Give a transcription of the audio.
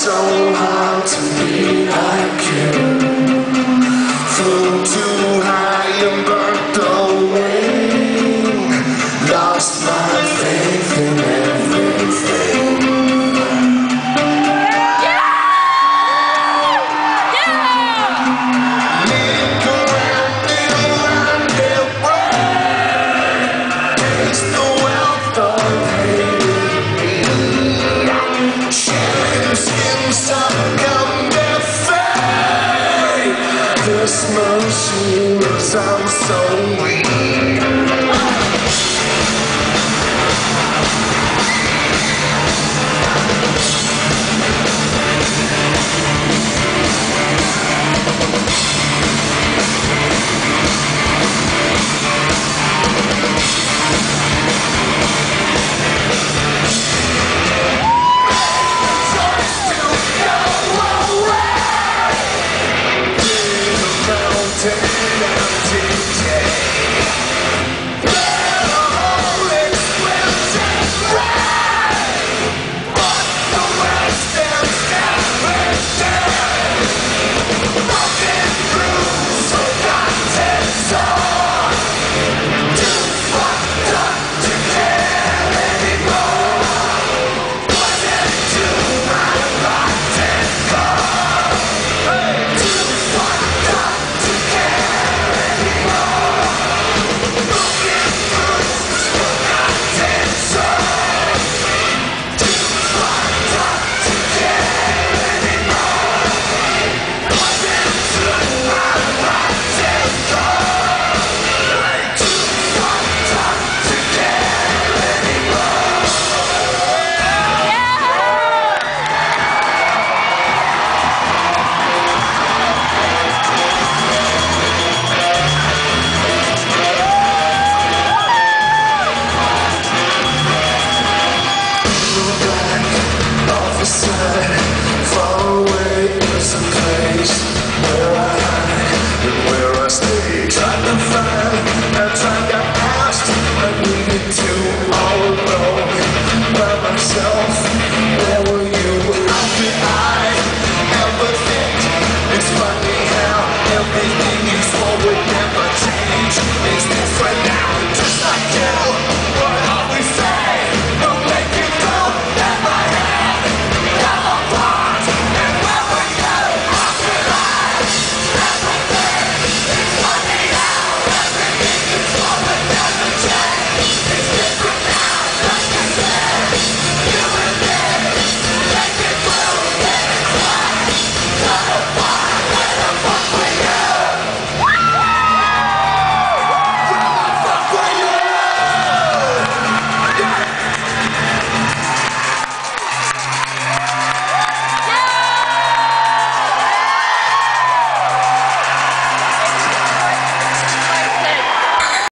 so hard to be like you. Flew too high and burnt away. Lost my faith in everything. Look around the world. Taste the wealth of hating me. Sharing skin stuck on their face. This machine is I'm so weak.